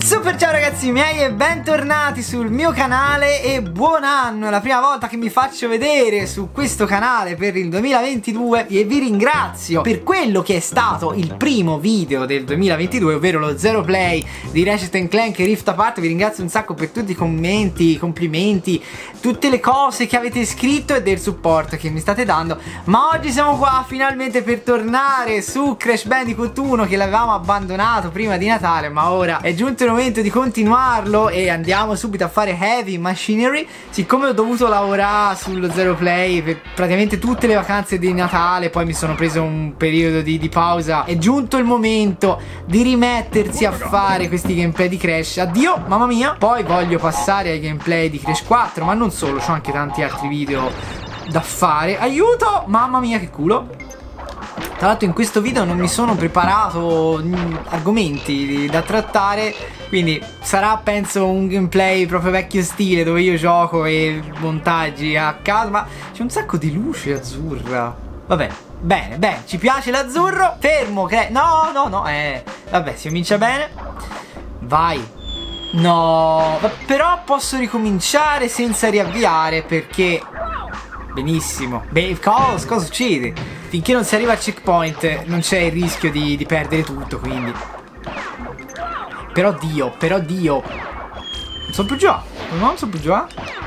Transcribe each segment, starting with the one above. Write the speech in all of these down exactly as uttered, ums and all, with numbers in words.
Super ciao ragazzi miei e bentornati sul mio canale e buon anno, è la prima volta che mi faccio vedere su questo canale per il duemilaventidue e vi ringrazio per quello che è stato il primo video del duemilaventidue, ovvero lo zero play di Ratchet and Clank e Rift Apart. Vi ringrazio un sacco per tutti i commenti, i complimenti, tutte le cose che avete scritto e del supporto che mi state dando. Ma oggi siamo qua finalmente per tornare su Crash Bandicoot uno che l'avevamo abbandonato prima di Natale, ma ora è giunto il momento di continuarlo e andiamo subito a fare Heavy Machinery. Siccome ho dovuto lavorare sullo zero play per praticamente tutte le vacanze di Natale, poi mi sono preso un periodo di, di pausa, è giunto il momento di rimettersi a fare questi gameplay di Crash. Addio, mamma mia. Poi voglio passare ai gameplay di Crash quattro, ma non solo, ho anche tanti altri video da fare. Aiuto, mamma mia che culo. Tra l'altro in questo video non mi sono preparato mh, argomenti da trattare, quindi sarà penso un gameplay proprio vecchio stile dove io gioco e montaggi a caso, ma c'è un sacco di luce azzurra. Vabbè, bene, bene, ci piace l'azzurro. Fermo, che... no, no, no, eh, vabbè, si comincia bene. Vai. No, però posso ricominciare senza riavviare perché... Benissimo. Beh, cosa, cosa succede? Finché non si arriva al checkpoint non c'è il rischio di, di perdere tutto, quindi. Però Dio, però Dio. Non so più già. Non so più già.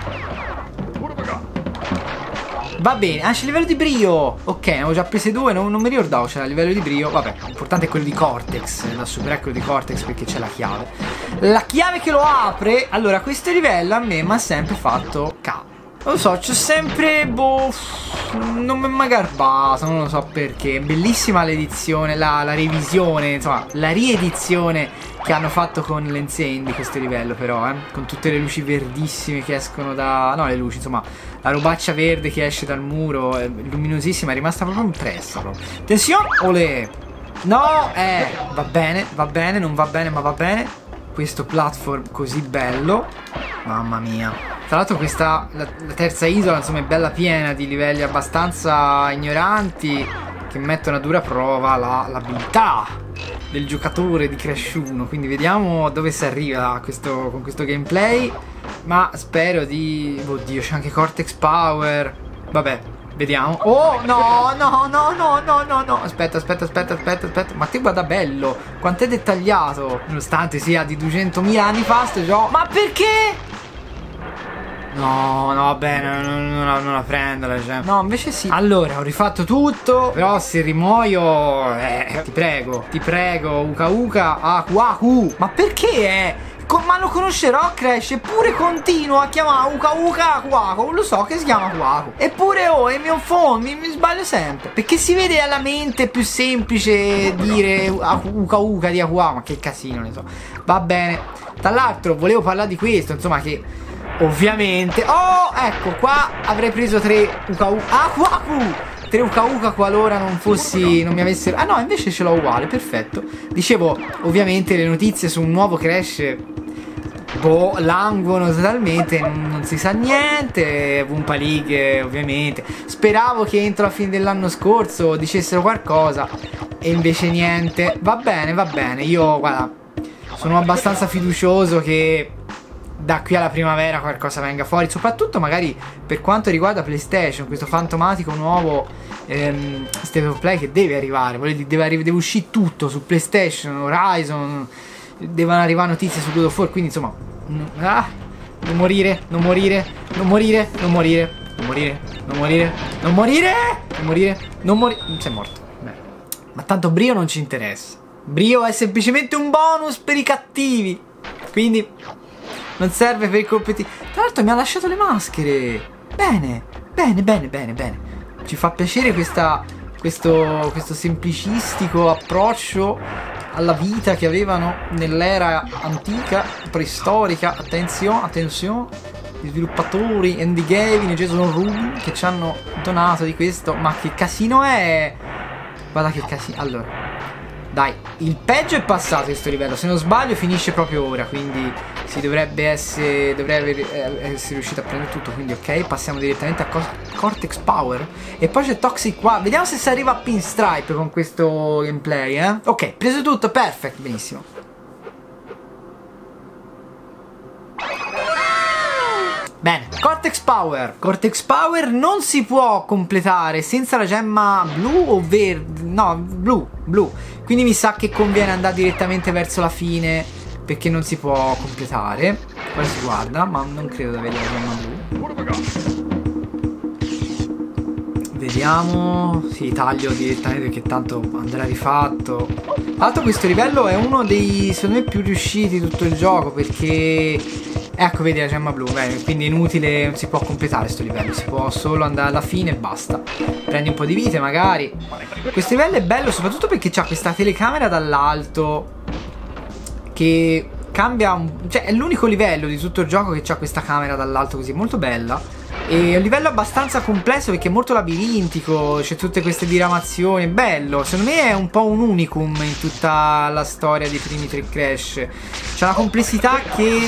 Va bene, ah, c'è il livello di brio. Ok, ne avevo già prese due, non, non mi ricordavo c'era il livello di brio. Vabbè, l'importante è quello di Cortex. Da superare quello di Cortex perché c'è la chiave. La chiave che lo apre. Allora, questo livello a me mi ha sempre fatto capo. Non lo so, c'ho sempre, boh, non mi è mai garbato, non lo so perché. Bellissima l'edizione, la, la revisione, insomma, la riedizione che hanno fatto con l'Ensign di questo livello però, eh. Con tutte le luci verdissime che escono da... no, le luci, insomma, la robaccia verde che esce dal muro, è luminosissima, è rimasta proprio impressa. Proprio. Attenzione, olè. No, eh, va bene, va bene, non va bene, ma va bene. Questo platform così bello, mamma mia. Tra l'altro questa, la, la terza isola insomma è bella piena di livelli abbastanza ignoranti che mettono a dura prova l'abilità del giocatore di Crash uno. Quindi vediamo dove si arriva questo, con questo gameplay. Ma spero di... oddio, c'è anche Cortex Power. Vabbè, vediamo. Oh no, no, no, no, no, no, no. Aspetta, aspetta, aspetta, aspetta, aspetta. Ma te guarda bello, quanto è dettagliato. Nonostante sia di duecentomila anni fa sto gioco. Ma perché? No, no, vabbè, non, non, non la prendo la gente. No, invece sì. Allora, ho rifatto tutto. Però se rimuoio, eh, ti prego, ti prego, Uka Uka Aku Aku. Ma perché è? Ma lo conoscerò Crash, eppure continuo a chiamare Uka Uka Aku Aku. Lo so che si chiama Aku Aku. Eppure oh, è mio phone, mi, mi sbaglio sempre. Perché si vede alla mente più semplice dire Uka Uka di Aku Aku. Ma che casino, ne so. Va bene. Tra l'altro volevo parlare di questo, insomma, che... ovviamente, oh, ecco, qua avrei preso tre Uka Uka Aku Aku, tre Uka Uka qualora non fossi, non mi avessero, ah no, invece ce l'ho uguale, perfetto. Dicevo, ovviamente le notizie su un nuovo Crash, boh, languono totalmente, non, non si sa niente. Wumpa League, ovviamente. Speravo che entro la fine dell'anno scorso dicessero qualcosa e invece niente. Va bene, va bene, io, guarda, sono abbastanza fiducioso che da qui alla primavera qualcosa venga fuori, soprattutto magari per quanto riguarda PlayStation, questo fantomatico nuovo ehm, State of Play che deve arrivare, deve, deve, deve uscire tutto su PlayStation, Horizon, devono arrivare notizie su God of War, quindi insomma, ah, non morire, non morire, non morire, non morire, non morire, non morire, non morire, non morire, non morire, non sei morto. Beh. Ma tanto Brio non ci interessa, Brio è semplicemente un bonus per i cattivi, quindi... non serve per i competitivi. Tra l'altro mi ha lasciato le maschere. Bene, bene, bene, bene, bene. Ci fa piacere questa, questo, questo semplicistico approccio alla vita che avevano nell'era antica, preistorica. Attenzione, attenzione. Gli sviluppatori Andy Gavin e Jason Rubin che ci hanno donato di questo. Ma che casino è? Guarda che casino. Allora, dai, il peggio è passato questo livello. Se non sbaglio finisce proprio ora, quindi si dovrebbe essere, dovrebbe essere riuscito a prendere tutto. Quindi ok, passiamo direttamente a Cortex Power. E poi c'è Toxic qua. Vediamo se si arriva a Pinstripe con questo gameplay, eh. Ok, preso tutto, perfect, benissimo. Bene, Cortex Power. Cortex Power non si può completare senza la gemma blu o verde. No, blu, blu. Quindi mi sa che conviene andare direttamente verso la fine, perché non si può completare. Ora si guarda, ma non credo di avere la gemma blu. Vediamo. Sì, taglio direttamente perché tanto andrà rifatto. Tra l'altro questo livello è uno dei, secondo me, più riusciti di tutto il gioco, perché ecco, vedi la gemma blu. Bene, quindi è inutile, non si può completare questo livello, si può solo andare alla fine e basta. Prendi un po' di vite magari. Questo livello è bello soprattutto perché c'ha questa telecamera dall'alto che cambia un... cioè è l'unico livello di tutto il gioco che c'ha questa camera dall'alto così, molto bella. E è un livello abbastanza complesso perché è molto labirintico, c'è tutte queste diramazioni, è bello. Secondo me è un po' un unicum in tutta la storia dei primi tre Crash. C'è una complessità che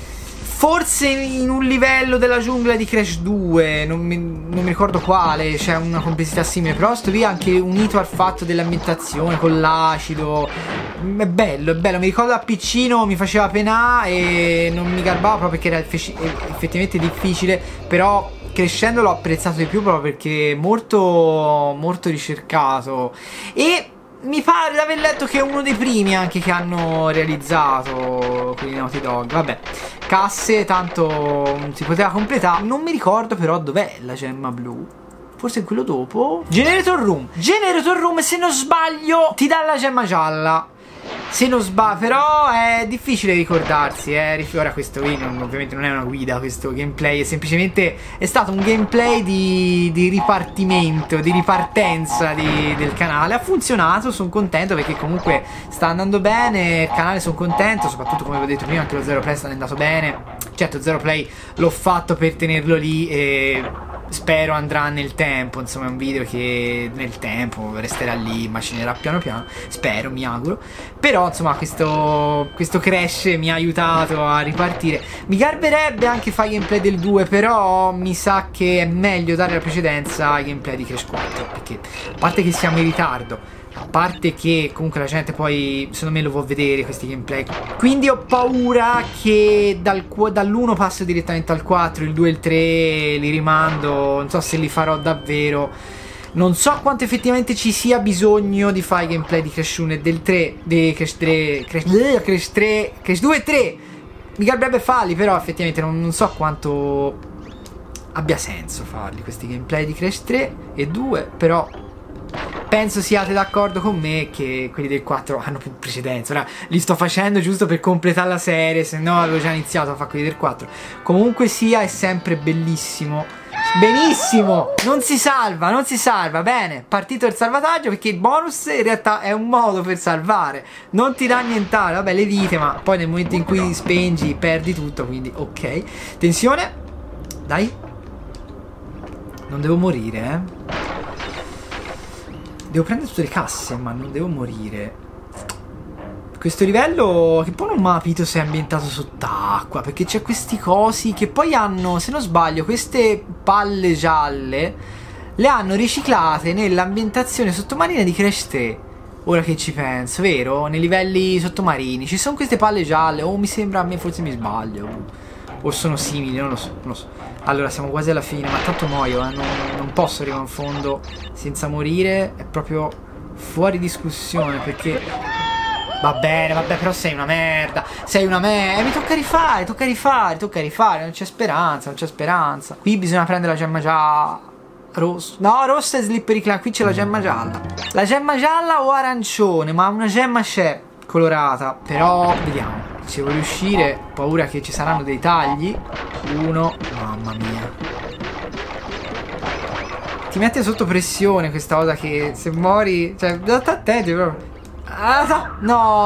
forse in un livello della giungla di Crash due, non mi, non mi ricordo quale, c'è una complessità simile, però sto lì anche unito al fatto dell'ambientazione con l'acido. È bello, è bello, mi ricordo da piccino mi faceva penà e non mi garbava proprio perché era effettivamente difficile, però crescendo l'ho apprezzato di più proprio perché è molto, molto ricercato. E mi pare di aver letto che è uno dei primi anche che hanno realizzato quelli Naughty Dog. Vabbè, casse, tanto si poteva completare. Non mi ricordo però dov'è la gemma blu. Forse quello dopo. Generator Room. Generator Room, se non sbaglio, ti dà la gemma gialla. Se non sbaglio, però è difficile ricordarsi, eh. Ora questo qui non, ovviamente non è una guida, questo gameplay è semplicemente, è stato un gameplay di, di ripartimento, di ripartenza di, del canale. Ha funzionato, sono contento perché comunque sta andando bene, il canale sono contento, soprattutto come vi ho detto prima anche lo Zero Play sta andato bene. Certo, Zero Play l'ho fatto per tenerlo lì e spero andrà nel tempo, insomma è un video che nel tempo resterà lì, macinerà piano piano, spero, mi auguro. Però insomma questo, questo Crash mi ha aiutato a ripartire. Mi garberebbe anche fare gameplay del due, però mi sa che è meglio dare la precedenza ai gameplay di Crash quattro, perché a parte che siamo in ritardo, a parte che comunque la gente poi secondo me lo vuol vedere questi gameplay, quindi ho paura che dal, dall'uno passo direttamente al quattro, il due e il tre li rimando, non so se li farò davvero, non so quanto effettivamente ci sia bisogno di fare gameplay di Crash uno e del tre, di Crash tre, Crash, uh, Crash tre, Crash due e tre, mi garberebbe farli, però effettivamente non, non so quanto abbia senso farli questi gameplay di Crash tre e due, però penso siate d'accordo con me che quelli del quattro hanno più precedenza. Ora li sto facendo giusto per completare la serie, se no avevo già iniziato a fare quelli del quattro. Comunque sia, è sempre bellissimo. Benissimo, non si salva, non si salva. Bene, partito il salvataggio, perché il bonus in realtà è un modo per salvare, non ti dà nient'altro. Vabbè, le vite, ma poi nel momento in cui spengi perdi tutto, quindi ok. Tensione, dai. Non devo morire, eh. Devo prendere tutte le casse, ma non devo morire. Questo livello che poi non mi ha capito se è ambientato sott'acqua, perché c'è questi cosi che poi hanno, se non sbaglio, queste palle gialle le hanno riciclate nell'ambientazione sottomarina di Crash tre. Ora che ci penso, vero? Nei livelli sottomarini ci sono queste palle gialle, o mi sembra, a me forse mi sbaglio, o sono simili, non lo so, non lo so. Allora siamo quasi alla fine, ma tanto muoio, eh? non, non posso arrivare in fondo senza morire, è proprio fuori discussione, perché va bene, vabbè, però sei una merda, sei una merda, eh, mi tocca rifare, tocca rifare, tocca rifare, non c'è speranza, non c'è speranza. Qui bisogna prendere la gemma gialla, rossa, no, rossa è Slippery Clan, qui c'è la gemma gialla. La gemma gialla o arancione, ma una gemma c'è colorata, però vediamo. Se vuoi riuscire, ho paura che ci saranno dei tagli. Uno, mamma mia. Ti mette sotto pressione questa cosa che se muori, cioè, state attenti proprio. Ah,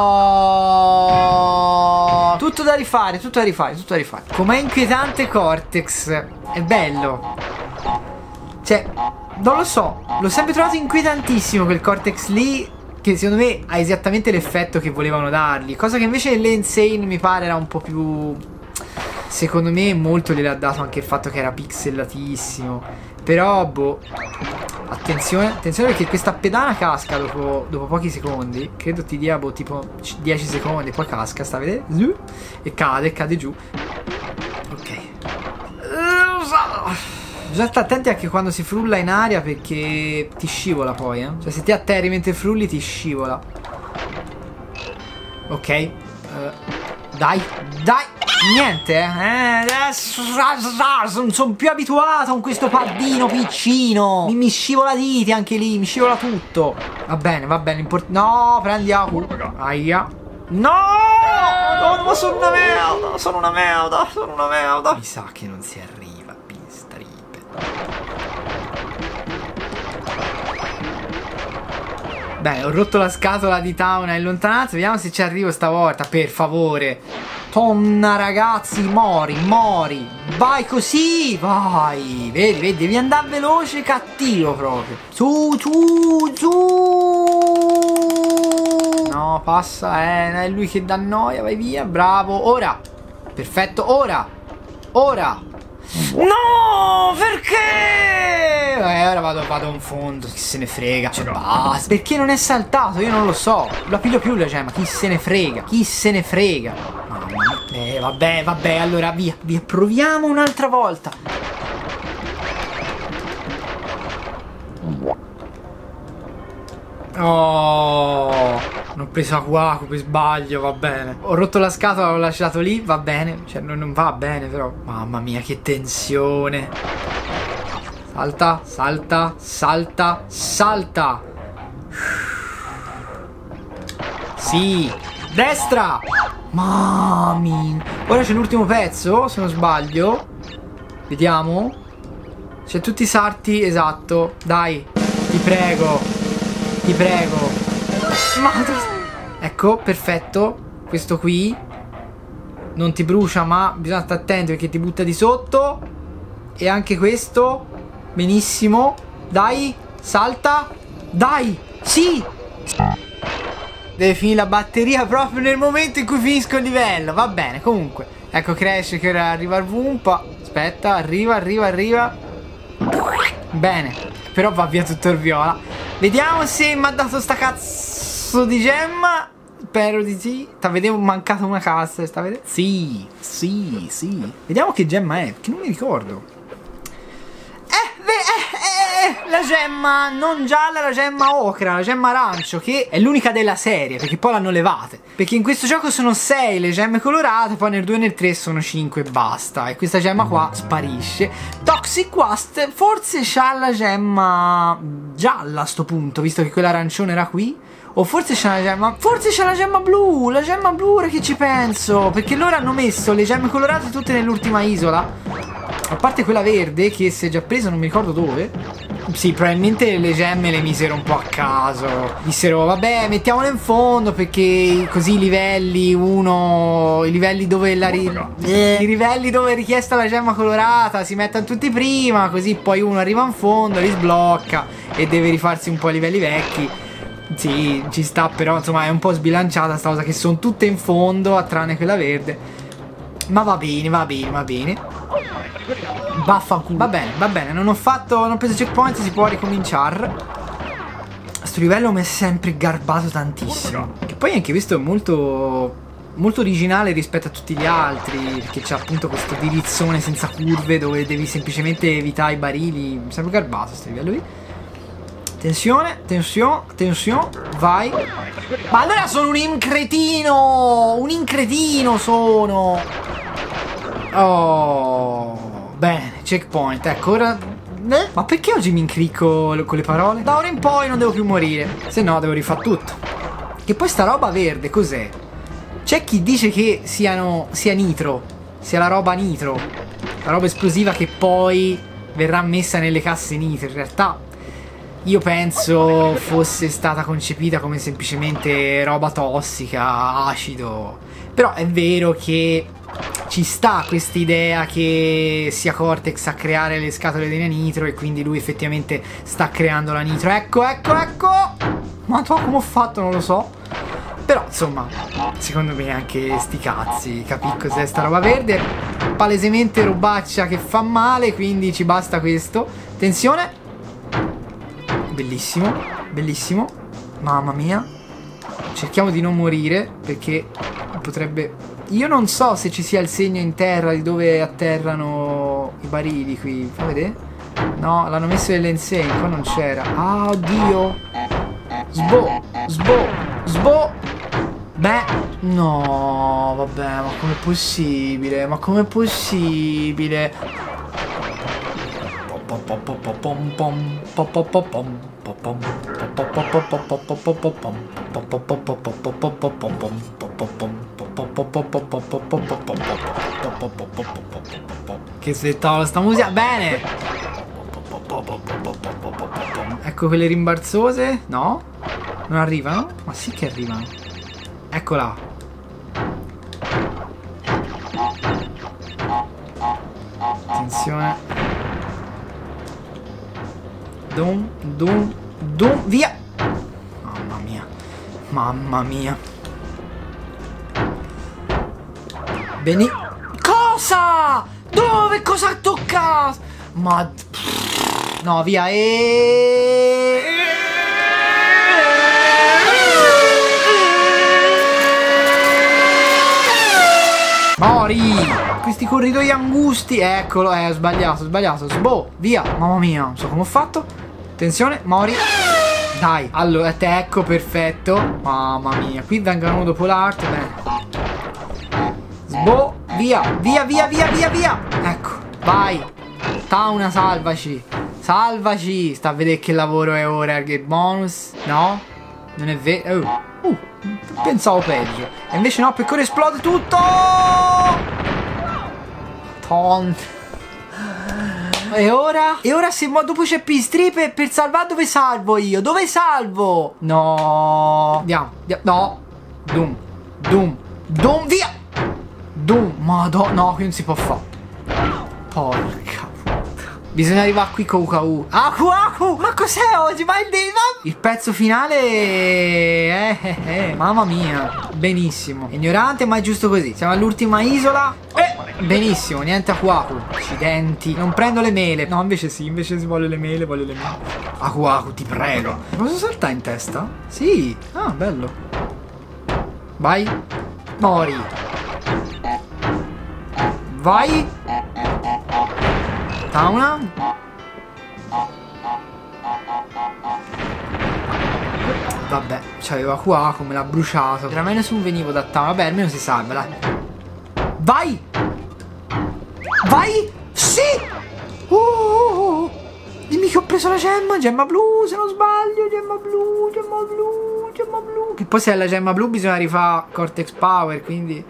no! Tutto da rifare, tutto da rifare, tutto da rifare. Com'è inquietante Cortex. È bello. Cioè, non lo so, l'ho sempre trovato inquietantissimo quel Cortex lì, che secondo me ha esattamente l'effetto che volevano dargli, cosa che invece nell'Insane mi pare era un po' più, secondo me molto gliel'ha dato anche il fatto che era pixelatissimo. Però boh, attenzione, attenzione perché questa pedana casca dopo, dopo pochi secondi, credo ti dia boh, tipo dieci secondi, poi casca, sta a vedere? E cade, cade giù. Ok. Bisogna stare attenti anche quando si frulla in aria perché ti scivola poi, eh. Cioè se ti atterri mentre frulli ti scivola. Ok. Uh, dai, dai. Niente, eh. eh non sono più abituato con questo paddino piccino. Mi, mi scivola diti anche lì, mi scivola tutto. Va bene, va bene. No, prendi a cu. Aia. No! No, ma sono una merda, sono una merda, sono una merda. Mi sa che non si arriva, pinstripe. Bene, ho rotto la scatola di Tauna in lontananza. Vediamo se ci arrivo stavolta, per favore. Tonna ragazzi, mori, mori. Vai così, vai. Vedi, vedi, devi andare veloce, cattivo proprio. Su, su, su. No, passa, eh, è lui che dà noia, vai via, bravo. Ora, perfetto, ora. Ora. No, perché? Eh, ora vado, vado in fondo, chi se ne frega. Cioè, basta. Perché non è saltato? Io non lo so. La piglio più la gemma, chi se ne frega. Chi se ne frega. Mamma mia. Eh, vabbè, vabbè, allora via, via. Proviamo un'altra volta. Oh, non ho preso Aquaco per sbaglio, va bene. Ho rotto la scatola, l'ho lasciato lì, va bene. Cioè non, non va bene però. Mamma mia che tensione. Salta, salta, salta, salta. Sì, destra. Mamma. Ora c'è l'ultimo pezzo, se non sbaglio. Vediamo. C'è tutti i sarti, esatto. Dai, ti prego. Ti prego. Ma... Ecco, perfetto. Questo qui non ti brucia, ma bisogna stare attenti perché ti butta di sotto. E anche questo. Benissimo. Dai, salta. Dai, sì. Deve finire la batteria proprio nel momento in cui finisco il livello. Va bene, comunque. Ecco Crash che ora arriva al Wumpa. Aspetta, arriva, arriva, arriva. Bene. Però va via tutto il viola. Vediamo se mi ha dato sta cazzo di gemma. Spero di sì. Sta vedendo mancato una cassa. Sta vedendo? Sì, sì, sì. Vediamo che gemma è, perché non mi ricordo. Eh, eh, eh, la gemma non gialla, la gemma ocra, la gemma arancio, che è l'unica della serie, perché poi l'hanno levate. Perché in questo gioco sono sei le gemme colorate, poi nel due e nel tre sono cinque e basta. E questa gemma qua sparisce. Toxic Wasp forse c'ha la gemma gialla a sto punto, visto che quella arancione era qui. O forse c'è la gemma... Forse c'è la gemma blu, la gemma blu, ora che ci penso. Perché loro hanno messo le gemme colorate tutte nell'ultima isola. A parte quella verde che si è già presa, non mi ricordo dove. Sì, probabilmente le gemme le misero un po' a caso. Dissero, vabbè, mettiamole in fondo perché così i livelli, uno... I livelli dove la... Ri... Eh, I livelli dove è richiesta la gemma colorata si mettono tutti prima, così poi uno arriva in fondo, li sblocca e deve rifarsi un po' i livelli vecchi. Sì, ci sta, però insomma è un po' sbilanciata sta cosa che sono tutte in fondo, a tranne quella verde. Ma va bene, va bene, va bene. Vaffanculo. Va bene, va bene, non ho fatto, non ho preso checkpoint, si può ricominciare. Sto livello mi è sempre garbato tantissimo. E poi anche questo è molto, molto originale rispetto a tutti gli altri, perché c'è appunto questo dirizzone senza curve dove devi semplicemente evitare i barili. Mi è sempre garbato questo livello lì. Tensione, tensione, tensione, vai. Ma allora sono un incretino! Un incretino sono! Oh, bene, checkpoint. Ecco, ora... Eh? Ma perché oggi mi incricco con le parole? Da ora in poi non devo più morire, se no devo rifare tutto. Che poi sta roba verde, cos'è? C'è chi dice che siano, sia nitro, sia la roba nitro, la roba esplosiva che poi verrà messa nelle casse nitro. In realtà io penso fosse stata concepita come semplicemente roba tossica, acido. Però è vero che ci sta questa idea che sia Cortex a creare le scatole di nitro e quindi lui effettivamente sta creando la nitro. Ecco, ecco, ecco. Ma tu come ho fatto non lo so. Però insomma, secondo me anche sti cazzi, capì cos'è sta roba verde? Palesemente robaccia che fa male, quindi ci basta questo. Attenzione. Bellissimo, bellissimo. Mamma mia. Cerchiamo di non morire perché potrebbe io non so se ci sia il segno in terra di dove atterrano i barili qui. Fai vedere? No, l'hanno messo delle insegne, qua non c'era. Ah, oddio. Sbo, sbo, sbo. Beh, no, vabbè, ma com'è possibile? Ma com'è possibile? Che spettacolo sta musica. Bene. Ecco quelle rimbalzose. No? Non arrivano? Ma sì che arrivano. Eccola. Attenzione. Dum, dum, dum, via. Mamma mia. Mamma mia. Beni. Cosa? Dove? Cosa ha toccato? Ma... No, via. E... Mori! Questi corridoi angusti. Eccolo, eh, ho sbagliato, ho sbagliato. Sboh, via. Mamma mia, non so come ho fatto. Attenzione, Mori. Dai, allora, te ecco, perfetto. Mamma mia, qui vengono dopo l'arte. Bene. Sboh, via, via, via, via, via, via. Ecco, vai. Tauna, salvaci. Salvaci. Sta a vedere che lavoro è ora. Che bonus. No? Non è vero. Oh. Uh, pensavo peggio. E invece no, perché ora esplode tutto. Ton. E ora? E ora se dopo c'è Pinstripe per salvare, dove salvo io? Dove salvo? No. Andiamo, andiamo. No. Doom. Doom. Doom, via. Doom. Madonna. No, qui non si può fare. Porca. Bisogna arrivare qui con Aku. Aku, Aku! Ma cos'è oggi? Ma il, ma... il pezzo finale eh, eh, eh. Mamma mia. Benissimo. Ignorante ma è giusto così. Siamo all'ultima isola. eh. Benissimo. Niente Aku, Aku. Accidenti. Non prendo le mele. No, invece sì. Invece si vuole le mele. Voglio le mele. Aku, Aku, ti prego. Posso saltare in testa? Sì. Ah, bello. Vai. Mori. Vai. Tauna. Vabbè, c'aveva qua come l'ha bruciato. Era meglio se non venivo da Tauna. Vabbè, almeno si salva, dai. Vai! Vai! Sì! Oh, oh, oh. Dimmi che ho preso la gemma. Gemma blu, se non sbaglio. Gemma blu, gemma blu, gemma blu. Che poi se è la gemma blu bisogna rifare Cortex Power, quindi...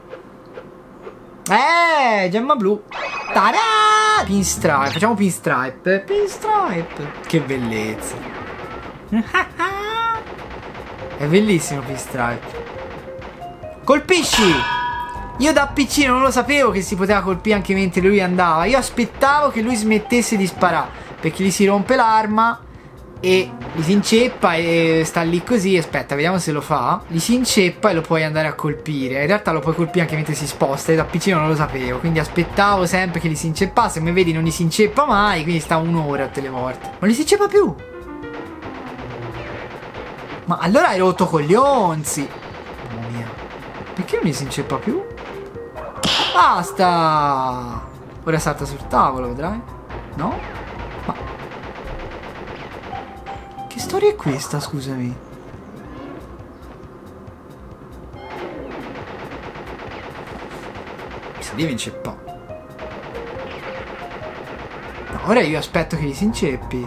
Eh, gemma blu. Tada! Pinstripe, facciamo pinstripe. Pinstripe. Che bellezza. È bellissimo pinstripe. Colpisci! Io da piccino non lo sapevo che si poteva colpire anche mentre lui andava. Io aspettavo che lui smettesse di sparare, perché gli si rompe l'arma e gli si inceppa e sta lì così. Aspetta, vediamo se lo fa. Gli si inceppa e lo puoi andare a colpire. In realtà lo puoi colpire anche mentre si sposta. E da piccino non lo sapevo, quindi aspettavo sempre che gli si inceppasse. Come vedi non gli si inceppa mai, quindi sta un'ora tutte le volte. Non gli si inceppa più. Ma allora hai rotto coglionzi. Mamma mia. Perché non gli si inceppa più? Basta. Ora salta sul tavolo, vedrai. No? Ma che storia è questa, scusami? Si deve inceppare. No, ora io aspetto che gli si inceppi.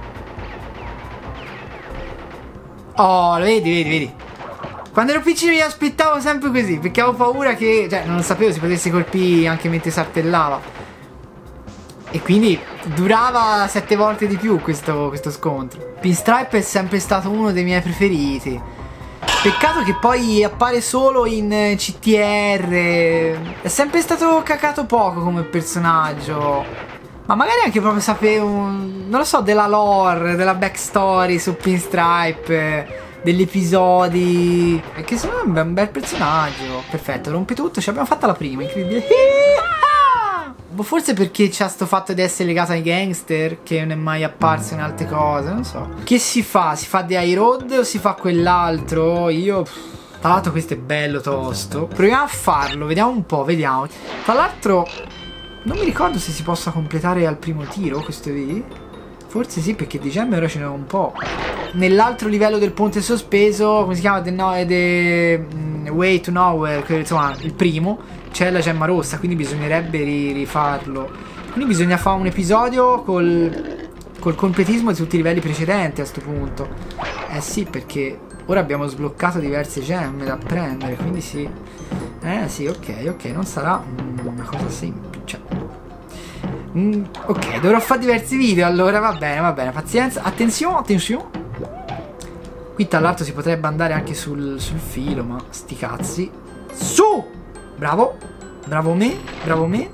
Oh, lo vedi, vedi, vedi. Quando ero piccino io aspettavo sempre così, perché avevo paura che... Cioè, non sapevo si potesse colpire anche mentre saltellava. E quindi durava sette volte di più questo, questo scontro. Pinstripe è sempre stato uno dei miei preferiti. Peccato che poi appare solo in C T R. È sempre stato cacato poco come personaggio. Ma magari anche proprio sapevo, non lo so, della lore, della backstory su Pinstripe, degli episodi. Perché secondo me è un bel personaggio. Perfetto, rompe tutto, ce l'abbiamo fatta la prima, incredibile. Forse perché c'ha sto fatto di essere legato ai gangster, che non è mai apparso in altre cose, non so. Che si fa? Si fa The High Road o si fa quell'altro? Io... Tra l'altro questo è bello tosto. Proviamo a farlo, vediamo un po', vediamo. Tra l'altro non mi ricordo se si possa completare al primo tiro questo lì. Forse sì, perché di gemme ora ce n'è un po'. Nell'altro livello del ponte sospeso, come si chiama? The, no, the um, Way to Nowhere, insomma, il primo, c'è la gemma rossa, quindi bisognerebbe ri rifarlo. Quindi bisogna fare un episodio col, col completismo di tutti i livelli precedenti a sto punto. Eh sì, perché ora abbiamo sbloccato diverse gemme da prendere, quindi sì. Eh sì, ok, ok, non sarà una cosa semplice. Mm, ok, dovrò fare diversi video, allora va bene, va bene, pazienza. Attenzione, attenzione. Qui tra l'altro si potrebbe andare anche sul, sul filo, ma sti cazzi. Su! Bravo, bravo me, bravo me.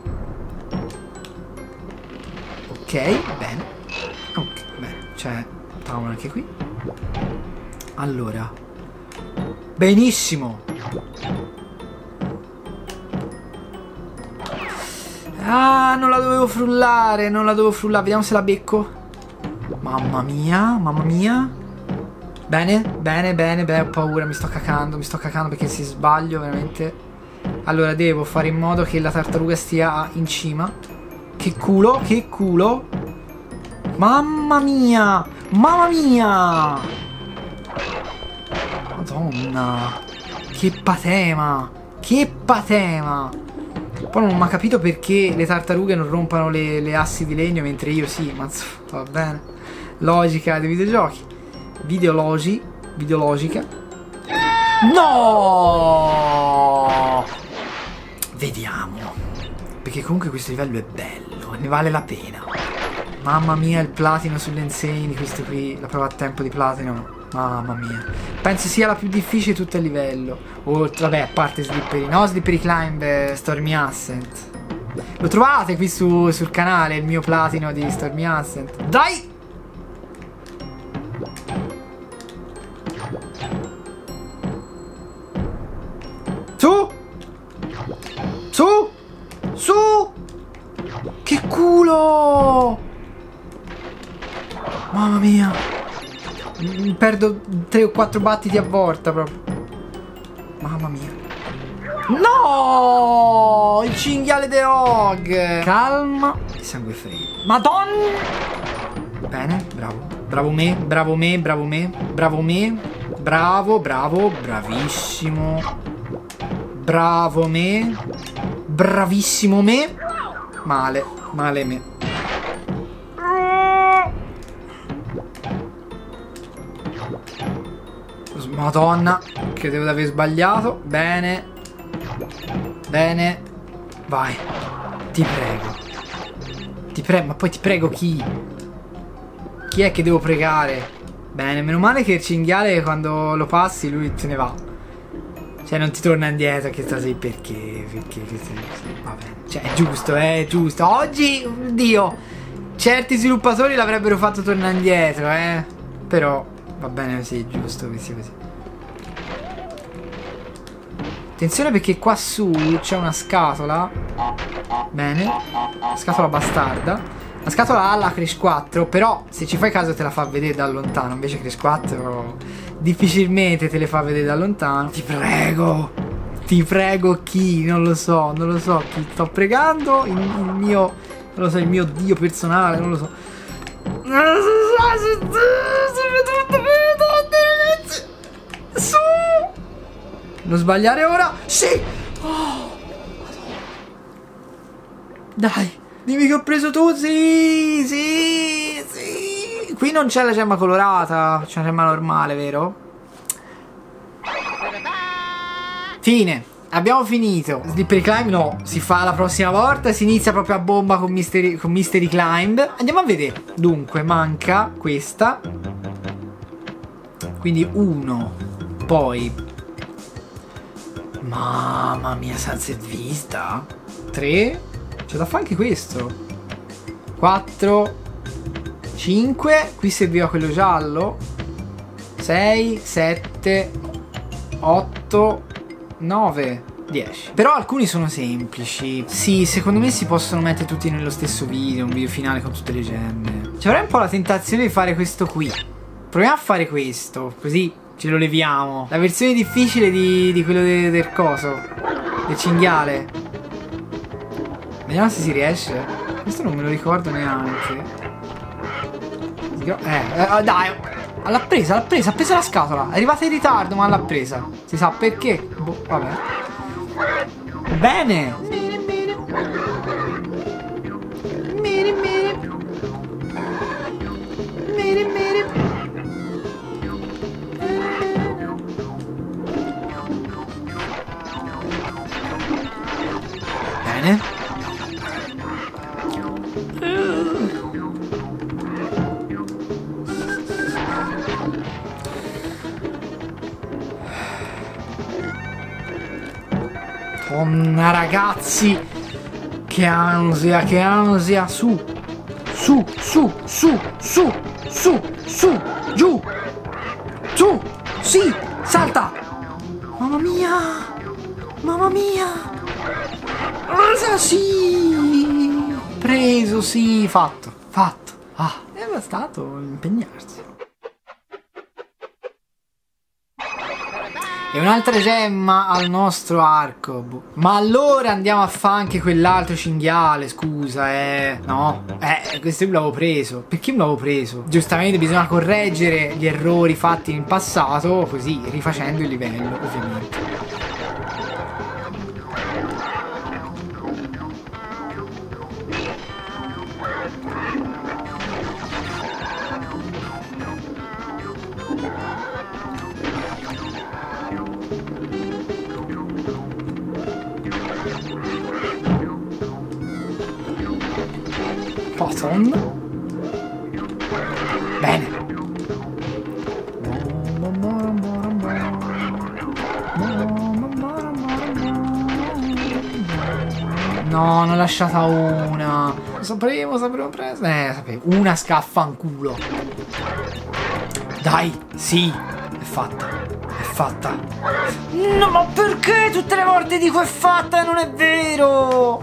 Ok, bene. Ok, bene, c'è tavola anche qui. Allora, benissimo. Ah, non la dovevo frullare, non la dovevo frullare. Vediamo se la becco. Mamma mia, mamma mia. Bene, bene, bene, bene. Ho paura, mi sto cacando, mi sto cacando perché se sbaglio veramente. Allora devo fare in modo che la tartaruga stia in cima. Che culo, che culo. Mamma mia, mamma mia. Madonna. Che patema, che patema. Poi non mi ha capito perché le tartarughe non rompano le, le assi di legno mentre io sì, ma va bene. Logica dei videogiochi. Videologi. Videologica. No! Vediamo. Perché comunque questo livello è bello, ne vale la pena. Mamma mia, il platino sulle insegne di questo qui. La prova a tempo di platino. Mamma mia. Penso sia la più difficile di tutto il livello. Oltre, vabbè, a parte Slippery. No, Slippery Climb, eh, Stormy Ascent. Lo trovate qui su, sul canale, il mio platino di Stormy Ascent. Dai! Su! Su! Su! Che culo! Mamma mia. Perdo tre o quattro battiti a volta proprio. Mamma mia. No! Il cinghiale de Og. Calma e sangue freddo. Madonna. Bene, bravo. Bravo me, bravo me, bravo me. Bravo me. Bravo, bravo, bravissimo. Bravo me. Bravissimo me. Male, male me. Madonna, credevo di aver sbagliato. Bene. Bene. Vai. Ti prego. Ti prego, ma poi ti prego chi? Chi è che devo pregare? Bene, meno male che il cinghiale quando lo passi lui se ne va. Cioè non ti torna indietro, che stai perché? Perché? Vabbè. Cioè è giusto, è giusto. Oggi, oddio, certi sviluppatori l'avrebbero fatto tornare indietro, eh. Però va bene così, è giusto che sia così. Attenzione perché qua su c'è una scatola. Bene. Scatola bastarda. La scatola ha la Crash quattro, però se ci fai caso te la fa vedere da lontano. Invece Crash quattro difficilmente te le fa vedere da lontano. Ti prego. Ti prego chi? Non lo so, non lo so chi sto pregando. Il, il mio, non lo so, il mio dio personale, non lo so. Su! Non sbagliare ora. Sì! Oh. Dai, dimmi che ho preso tu. Sì, sì, sì. Qui non c'è la gemma colorata, c'è la gemma normale, vero? Fine. Abbiamo finito. Slippery Climb no, si fa la prossima volta. Si inizia proprio a bomba con Mystery, con Mystery Climb. Andiamo a vedere. Dunque, manca questa. Quindi uno. Poi mamma mia, Sunset Vista. Tre. C'è da fare anche questo. Quattro. Cinque. Qui serviva quello giallo. Sei. Sette. Otto. nove, dieci. Però alcuni sono semplici. Sì, secondo me si possono mettere tutti nello stesso video. Un video finale con tutte le gemme. C'avrei un po' la tentazione di fare questo qui. Proviamo a fare questo. Così Ce lo leviamo. La versione difficile di, di quello de, del coso. Del cinghiale. Vediamo se si riesce. Questo non me lo ricordo neanche. Eh, eh dai. L'ha presa, l'ha presa, ha preso la scatola. È arrivata in ritardo, ma l'ha presa. Si sa perché? Boh, vabbè. Bene. Miri, miri. Miri, miri. Bene. Madonna, ragazzi, che ansia, che ansia. Su, su, su, su, su, su, su, giù, su, sì, salta. Mamma mia, mamma mia. Cosa, sì, preso, sì, fatto, fatto. Ah, è bastato impegnarsi. E un'altra gemma al nostro arco. Ma allora andiamo a fare anche quell'altro cinghiale. Scusa, eh. No, eh, questo me l'avevo preso. Perché me l'avevo preso? Giustamente bisogna correggere gli errori fatti in passato, così rifacendo il livello, ovviamente. Poton. Bene. No, ne ho lasciata una. Sapevo, sapevo preso. Eh, sapevo. Una scaffa in culo. Dai, sì. È fatta. È fatta. No, ma perché tutte le volte dico è fatta e non è vero?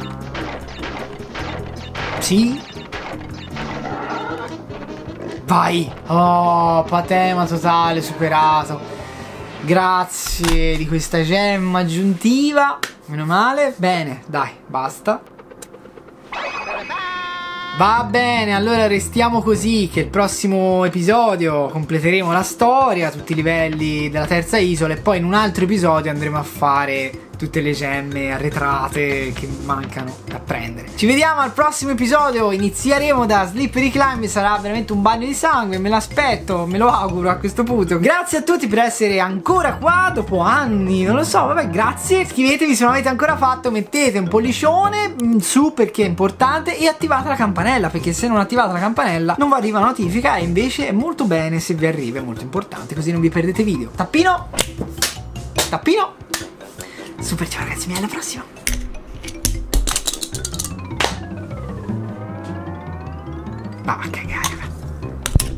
Sì. Vai. Oh, patema totale, superato. Grazie di questa gemma aggiuntiva. Meno male. Bene, dai, basta. Va bene, allora restiamo così, che il prossimo episodio completeremo la storia, tutti i livelli della terza isola, e poi in un altro episodio andremo a fare tutte le gemme arretrate che mancano da prendere. Ci vediamo al prossimo episodio, inizieremo da Slippery Climb, sarà veramente un bagno di sangue, me l'aspetto, me lo auguro a questo punto. Grazie a tutti per essere ancora qua dopo anni, non lo so, vabbè, grazie. Iscrivetevi se non l'avete ancora fatto, mettete un pollicione su perché è importante e attivate la campanella, perché se non attivate la campanella non vi arriva notifica, e invece è molto bene se vi arriva, è molto importante, così non vi perdete video. Tappino, tappino. Super, ciao ragazzi, mi alla prossima. Va a cagare.